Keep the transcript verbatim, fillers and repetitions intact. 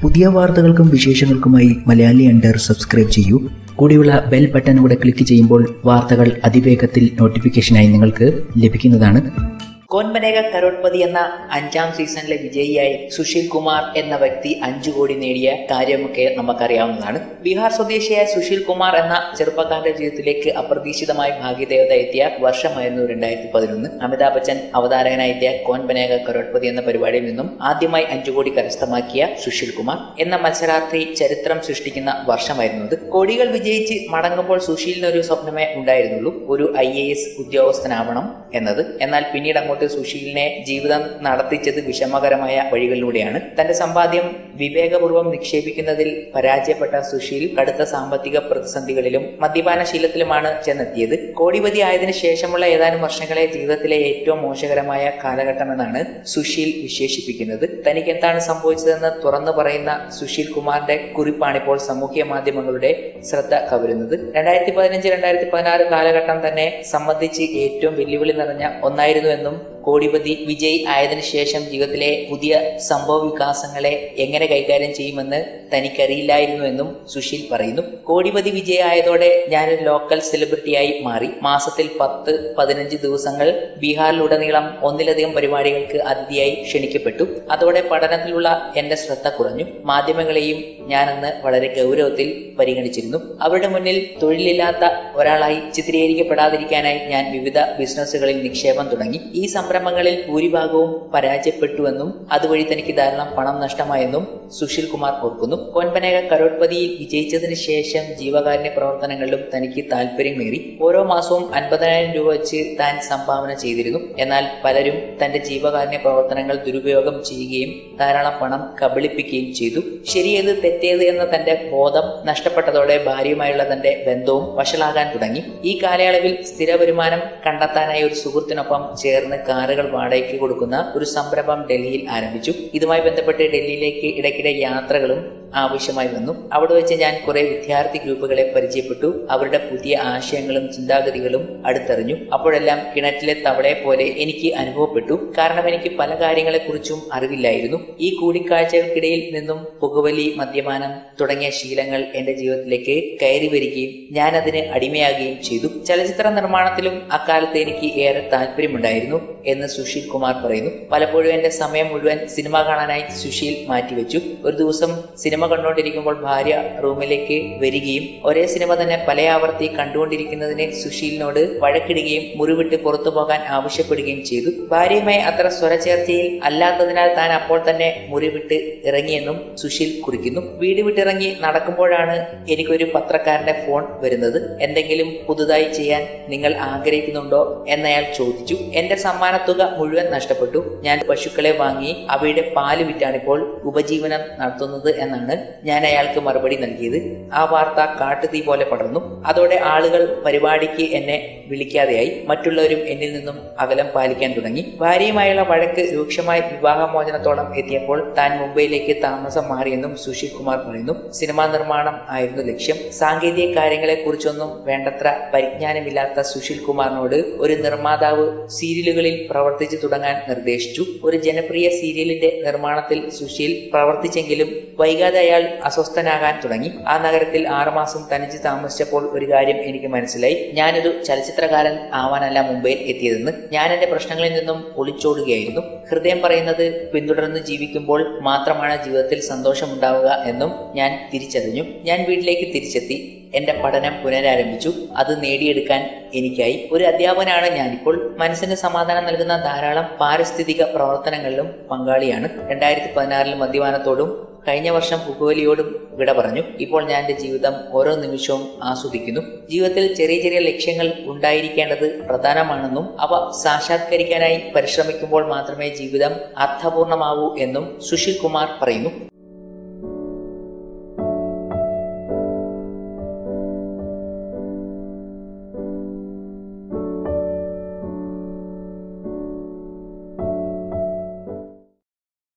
പുതിയ വാർത്തകൾക്കും വിശേഷങ്ങൾക്കുമായി മലയാളിയenter സബ്സ്ക്രൈബ് ചെയ്യൂ. കൂടിയുള്ള ബെൽ ബട്ടൺ കൂടെ ക്ലിക്ക് ചെയ്യുമ്പോൾ വാർത്തകൾ അതിവേഗത്തിൽ നോട്ടിഫിക്കേഷനായി നിങ്ങൾക്ക് ലഭിക്കുന്നതാണ്. കോൻ ബനേഗ കരോഡ്പതി എന്ന അഞ്ചാം സീസണിലെ വിജയിയായി സുശീൽ കുമാർ എന്ന വ്യക്തി അഞ്ചു കോടി നേടിയ കാര്യമൊക്കെ നമുക്കറിയാവുന്നതാണ്. ബീഹാർ സ്വദേശിയായ സുശീൽ കുമാർ എന്ന ചെറുപ്പക്കാരന്റെ ജീവിതത്തിലേക്ക് അപ്രതീക്ഷിതമായി ഭാഗ്യദേവത എത്തിയ വർഷമായിരുന്നു രണ്ടായിരത്തി പതിനൊന്ന്. അമിതാഭ് ബച്ചൻ അവതാരകനായെത്തിയ കോൻ ബനേഗ കരോഡ്പതി എന്ന പരിപാടിയിൽ നിന്നും ആദ്യമായി അഞ്ചു കോടി കരസ്ഥമാക്കിയ സുശീൽ കുമാർ എന്ന മത്സരാർത്ഥി ചരിത്രം സൃഷ്ടിക്കുന്ന വർഷമായിരുന്നു അത്. കോടികൾ വിജയിച്ച് മടങ്ങുമ്പോൾ സുശീലിനൊരു സ്വപ്നമേ ഉണ്ടായിരുന്നുള്ളൂ, ഒരു ഐ എ എസ് ഉദ്യോഗസ്ഥനാവണം എന്നത്. എന്നാൽ പിന്നീട് അങ്ങോട്ട് സുശീലിനെ ജീവിതം നടത്തിച്ചത് വിഷമകരമായ വഴികളിലൂടെയാണ്. തന്റെ സമ്പാദ്യം വിവേകപൂർവ്വം നിക്ഷേപിക്കുന്നതിൽ പരാജയപ്പെട്ട സുശീൽ കടുത്ത സാമ്പത്തിക പ്രതിസന്ധികളിലും മദ്യപാനശീലത്തിലുമാണ് ചെന്നെത്തിയത്. കോടിപതി ആയതിനു ശേഷമുള്ള ഏതാനും വർഷങ്ങളെ ജീവിതത്തിലെ ഏറ്റവും മോശകരമായ കാലഘട്ടമെന്നാണ് സുശീൽ വിശേഷിപ്പിക്കുന്നത്. തനിക്ക് എന്താണ് സംഭവിച്ചതെന്ന് തുറന്നു പറയുന്ന സുശീൽ കുമാറിന്റെ കുറിപ്പാണിപ്പോൾ സാമൂഹ്യ മാധ്യമങ്ങളുടെ ശ്രദ്ധ കവരുന്നത്. രണ്ടായിരത്തി പതിനഞ്ച് രണ്ടായിരത്തി പതിനാറ് കാലഘട്ടം തന്നെ സംബന്ധിച്ച് ഏറ്റവും വെല്ലുവിളി നിറഞ്ഞ ഒന്നായിരുന്നുവെന്നും കോടിപതി വിജയ് ആയതിനു ശേഷം ജീവിതത്തിലെ പുതിയ സംഭവ വികാസങ്ങളെ എങ്ങനെ കൈകാര്യം ചെയ്യുമെന്ന് തനിക്കറിയില്ലായിരുന്നുവെന്നും സുശീൽ പറയുന്നു. കോടിപതി വിജയ് ആയതോടെ ഞാനൊരു ലോക്കൽ സെലിബ്രിറ്റിയായി മാറി. മാസത്തിൽ പത്ത് പതിനഞ്ച് ദിവസങ്ങൾ ബീഹാറിലുടനീളം ഒന്നിലധികം പരിപാടികൾക്ക് അതിഥിയായി ക്ഷണിക്കപ്പെട്ടു. അതോടെ പഠനത്തിലുള്ള എന്റെ ശ്രദ്ധ കുറഞ്ഞു. മാധ്യമങ്ങളെയും ഞാനന്ന് വളരെ ഗൗരവത്തിൽ പരിഗണിച്ചിരുന്നു. അവരുടെ മുന്നിൽ തൊഴിലില്ലാത്ത ഒരാളായി ചിത്രീകരിക്കപ്പെടാതിരിക്കാനായി ഞാൻ വിവിധ ബിസിനസ്സുകളിൽ നിക്ഷേപം തുടങ്ങി. ഈ സംരംഭങ്ങളിൽ ഭൂരിഭാഗവും പരാജയപ്പെട്ടുവെന്നും അതുവഴി തനിക്ക് ധാരാളം പണം നഷ്ടമായെന്നും സുശീൽ കുമാർ ഓർക്കുന്നു. കോൻ ബനേഗ കരോഡ്പതിയിൽ വിജയിച്ചതിന് ശേഷം ജീവകാരുണ്യ പ്രവർത്തനങ്ങളിലും തനിക്ക് താല്പര്യമേറി. ഓരോ മാസവും അൻപതിനായിരം രൂപ വെച്ച് താൻ സംഭാവന ചെയ്തിരുന്നു. എന്നാൽ പലരും തന്റെ ജീവകാരുണ്യ പ്രവർത്തനങ്ങൾ ദുരുപയോഗം ചെയ്യുകയും ധാരാളം പണം കബളിപ്പിക്കുകയും ചെയ്തു. ശരിയേത് തെറ്റേത് എന്ന തന്റെ ബോധം നഷ്ടപ്പെട്ടതോടെ ഭാര്യയുമായുള്ള തന്റെ ബന്ധവും വഷളാകാൻ തുടങ്ങി. ഈ കാലയളവിൽ സ്ഥിര വരുമാനം കണ്ടെത്താനായി ഒരു സുഹൃത്തിനൊപ്പം ചേർന്ന് കാറുകൾ വാടകയ്ക്ക് കൊടുക്കുന്ന ഒരു സംരംഭം ഡൽഹിയിൽ ആരംഭിച്ചു. ഇതുമായി ബന്ധപ്പെട്ട് ഡൽഹിയിലേക്ക് ഇടയ്ക്കിടെ യാത്രകളും ആവശ്യമായി വന്നു. അവിടെ വെച്ച് ഞാൻ കുറെ വിദ്യാർത്ഥി ഗ്രൂപ്പുകളെ പരിചയപ്പെട്ടു. അവരുടെ പുതിയ ആശയങ്ങളും ചിന്താഗതികളും അടുത്തറിഞ്ഞു. അപ്പോഴെല്ലാം കിണറ്റിലെ തവളയെ പോലെ എനിക്ക് അനുഭവപ്പെട്ടു. കാരണം എനിക്ക് പല കാര്യങ്ങളെ കുറിച്ചും അറിവില്ലായിരുന്നു. ഈ കൂടിക്കാഴ്ചകൾക്കിടയിൽ നിന്നും പുകവലി, മദ്യപാനം തുടങ്ങിയ ശീലങ്ങൾ എന്റെ ജീവിതത്തിലേക്ക് കയറി വരികയും ഞാൻ അതിന് അടിമയാകുകയും ചെയ്തു. ചലച്ചിത്ര നിർമ്മാണത്തിലും അക്കാലത്ത് എനിക്ക് ഏറെ താല്പര്യമുണ്ടായിരുന്നു എന്ന് സുശീൽ കുമാർ പറയുന്നു. പലപ്പോഴും എന്റെ സമയം മുഴുവൻ സിനിമ കാണാനായി സുശീൽ മാറ്റിവെച്ചു. ഒരു ദിവസം സിനിമ കണ്ടുകൊണ്ടിരിക്കുമ്പോൾ ഭാര്യ റൂമിലേക്ക് വരികയും ഒരേ സിനിമ തന്നെ പല ആവർത്തി കണ്ടുകൊണ്ടിരിക്കുന്നതിന് സുശീലിനോട് വഴക്കിടുകയും മുറിവിട്ട് പുറത്തു പോകാൻ ആവശ്യപ്പെടുകയും ചെയ്തു. ഭാര്യയുമായി അത്ര സ്വരചേർച്ചയിൽ അല്ലാത്തതിനാൽ താൻ അപ്പോൾ തന്നെ മുറിവിട്ട് ഇറങ്ങിയെന്നും സുശീൽ കുറിക്കുന്നു. വീട് വിട്ടിറങ്ങി നടക്കുമ്പോഴാണ് എനിക്കൊരു പത്രക്കാരന്റെ ഫോൺ വരുന്നത്. എന്തെങ്കിലും പുതുതായി ചെയ്യാൻ നിങ്ങൾ ആഗ്രഹിക്കുന്നുണ്ടോ എന്നയാൾ ചോദിച്ചു. എന്റെ സമ്മാനത്തുക മുഴുവൻ നഷ്ടപ്പെട്ടു. ഞാൻ പശുക്കളെ വാങ്ങി അവയുടെ പാല് വിറ്റാണിപ്പോൾ ഉപജീവനം നടത്തുന്നത് എന്നാണ് ഞാൻ അയാൾക്ക് മറുപടി നൽകിയത്. ആ വാർത്ത കാട്ടുതീ പോലെ പടർന്നു. അതോടെ ആളുകൾ പരിപാടിക്ക് എന്നെ വിളിക്കാതെയായി. മറ്റുള്ളവരും എന്നിൽ നിന്നും അകലം പാലിക്കാൻ തുടങ്ങി. ഭാര്യയുമായുള്ള വഴക്ക് രൂക്ഷമായി വിവാഹമോചനത്തോളം എത്തിയപ്പോൾ താൻ മുംബൈയിലേക്ക് താമസം മാറിയെന്നും സുശീൽ കുമാർ പറയുന്നു. സിനിമാ നിർമ്മാണം ആയിരുന്നു ലക്ഷ്യം. സാങ്കേതിക കാര്യങ്ങളെ കുറിച്ചൊന്നും വേണ്ടത്ര പരിജ്ഞാനമില്ലാത്ത സുശീൽ കുമാറിനോട് ഒരു നിർമ്മാതാവ് സീരിയലുകളിൽ പ്രവർത്തിച്ചു തുടങ്ങാൻ നിർദ്ദേശിച്ചു. ഒരു ജനപ്രിയ സീരിയലിന്റെ നിർമ്മാണത്തിൽ സുശീൽ പ്രവർത്തിച്ചെങ്കിലും വൈകാതെ അയാൾ അസ്വസ്ഥനാകാൻ തുടങ്ങി. ആ നഗരത്തിൽ ആറുമാസം തനിച്ച് താമസിച്ചപ്പോൾ ഒരു കാര്യം എനിക്ക് മനസ്സിലായി. ഞാനൊരു ചലച്ചിത്രകാരൻ ആവാനല്ല മുംബൈയിൽ എത്തിയതെന്ന്. ഞാൻ എന്റെ പ്രശ്നങ്ങളിൽ നിന്നും ഒളിച്ചോടുകയായിരുന്നു. ഹൃദയം പറയുന്നത് പിന്തുടർന്ന് ജീവിക്കുമ്പോൾ മാത്രമാണ് ജീവിതത്തിൽ സന്തോഷമുണ്ടാവുക എന്നും ഞാൻ തിരിച്ചറിഞ്ഞു. ഞാൻ വീട്ടിലേക്ക് തിരിച്ചെത്തി. എന്റെ പഠനം പുനരാരംഭിച്ചു. അത് നേടിയെടുക്കാൻ എനിക്കായി. ഒരു അധ്യാപകനാണ് ഞാനിപ്പോൾ. മനസ്സിന് സമാധാനം നൽകുന്ന ധാരാളം പാരിസ്ഥിതിക പ്രവർത്തനങ്ങളിലും പങ്കാളിയാണ്. രണ്ടായിരത്തി പതിനാറിൽ മദ്യപാനത്തോടും കഴിഞ്ഞ വർഷം പുകവലിയോടും വിട പറഞ്ഞു. ഇപ്പോൾ ഞാൻ എന്റെ ജീവിതം ഓരോ നിമിഷവും ആസ്വദിക്കുന്നു. ജീവിതത്തിൽ ചെറിയ ചെറിയ ലക്ഷ്യങ്ങൾ ഉണ്ടായിരിക്കേണ്ടത് പ്രധാനമാണെന്നും അവ സാക്ഷാത്കരിക്കാനായി പരിശ്രമിക്കുമ്പോൾ മാത്രമേ ജീവിതം അർത്ഥപൂർണമാവൂ എന്നും സുശീൽ കുമാർ പറയുന്നു.